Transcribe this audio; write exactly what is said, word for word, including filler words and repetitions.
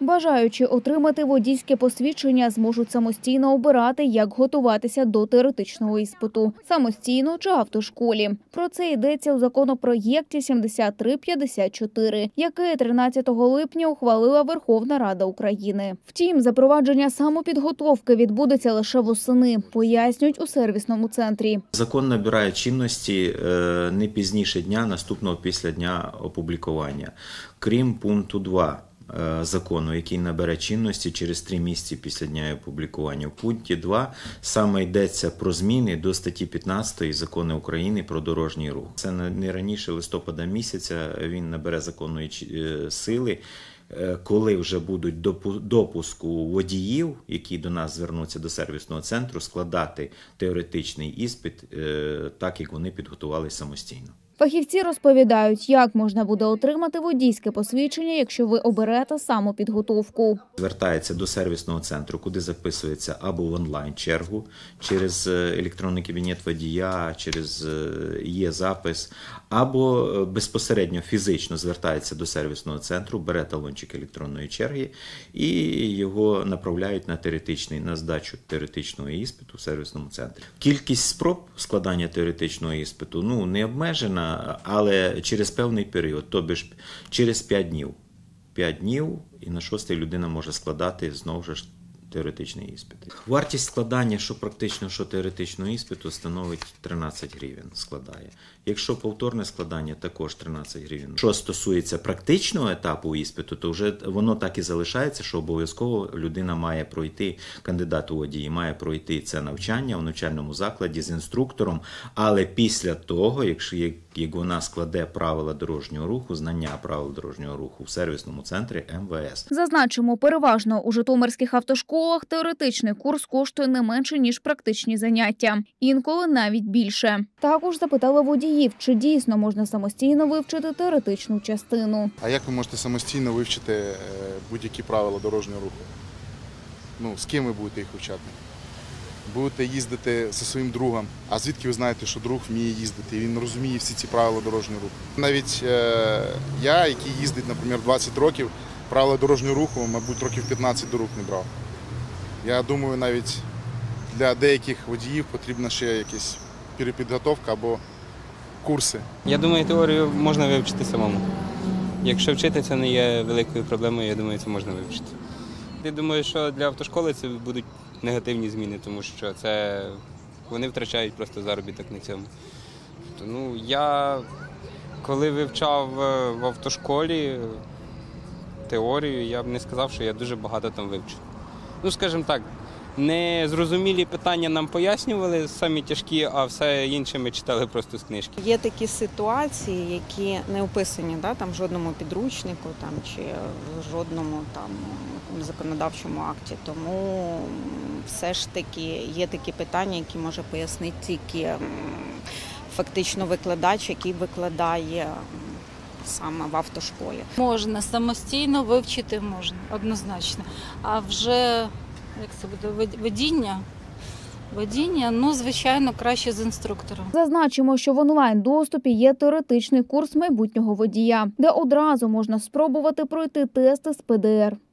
Бажаючи отримати водійське посвідчення зможуть самостійно обирати, як готуватися до теоретичного іспиту – самостійно чи автошколі. Про це йдеться у законопроєкті сімдесят три п'ятдесят чотири, який тринадцятого липня ухвалила Верховна Рада України. Втім, запровадження самопідготовки відбудеться лише восени, пояснюють у сервісному центрі. Закон набирає чинності не пізніше дня наступного після дня опублікування, крім пункту два закону, який набере чинності через три місяці після дня опублікування. В пункті два саме йдеться про зміни до статті п'ятнадцятої Закону України про дорожній рух. Це не раніше листопада місяця він набере законної сили, коли вже будуть допуску водіїв, які до нас звернуться до сервісного центру, складати теоретичний іспит так, як вони підготувалися самостійно. Фахівці розповідають, як можна буде отримати водійське посвідчення, якщо ви оберете самопідготовку. Звертається до сервісного центру, куди записується або в онлайн-чергу, через електронний кабінет водія, через є-запис, або безпосередньо фізично звертається до сервісного центру, бере талончик електронної черги і його направляють на теоретичний, на здачу теоретичного іспиту в сервісному центрі. Кількість спроб складання теоретичного іспиту ну, не обмежена, але через певний період, тобто ж через п'ять днів. п'ять днів і на шостий людина може складати знову ж теоретичний іспит. Вартість складання, що практично, що теоретичного іспиту, становить тринадцять гривень складає. Якщо повторне складання, також тринадцять гривень. Що стосується практичного етапу іспиту, то вже воно так і залишається, що обов'язково людина має пройти, кандидат у водії має пройти це навчання в навчальному закладі з інструктором, але після того, якщо як вона складе правила дорожнього руху, знання правил дорожнього руху в сервісному центрі ем ве ес. Зазначимо, переважно у житомирських автошколах теоретичний курс коштує не менше, ніж практичні заняття. Інколи навіть більше. Також запитали водіїв, чи дійсно можна самостійно вивчити теоретичну частину. А як ви можете самостійно вивчити будь-які правила дорожнього руху? Ну, з ким ви будете їх вивчати? Будете їздити зі своїм другом, а звідки ви знаєте, що друг вміє їздити, і він розуміє всі ці правила дорожнього руху. Навіть е, я, який їздить, наприклад, двадцять років, правила дорожнього руху, мабуть, років п'ятнадцять до рук не брав. Я думаю, навіть для деяких водіїв потрібна ще якась перепідготовка або курси. Я думаю, теорію можна вивчити самому. Якщо вчити це не є великою проблемою, я думаю, це можна вивчити. Я думаю, що для автошколи це будуть негативні зміни, тому що це вони втрачають просто заробіток на цьому. Ну, я коли вивчав в автошколі теорію, я б не сказав, що я дуже багато там вивчив. Ну, скажімо так, незрозумілі питання нам пояснювали, самі тяжкі, а все інше ми читали просто з книжки. Є такі ситуації, які не описані да, там, в жодному підручнику там, чи в жодному там, законодавчому акті. Тому все ж таки є такі питання, які може пояснити тільки фактично викладач, який викладає саме в автошколі. Можна самостійно вивчити, можна, однозначно. А вже як це буде, водіння, водіння, ну, звичайно, краще з інструктором. Зазначимо, що в онлайн-доступі є теоретичний курс майбутнього водія, де одразу можна спробувати пройти тести з пе де ер.